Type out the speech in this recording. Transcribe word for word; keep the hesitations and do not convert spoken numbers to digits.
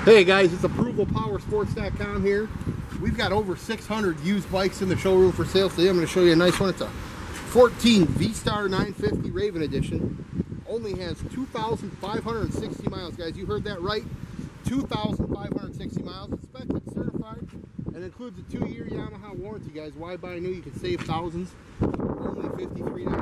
Hey guys, it's approval power sports dot com here. We've got over six hundred used bikes in the showroom for sale today. I'm going to show you a nice one. It's a fourteen VStar nine fifty Raven Edition. Only has two thousand five hundred sixty miles, guys. You heard that right. two thousand five hundred sixty miles. Inspected, certified, and includes a two-year Yamaha warranty, guys. Why buy new? You can save thousands. Only fifty-three ninety-nine.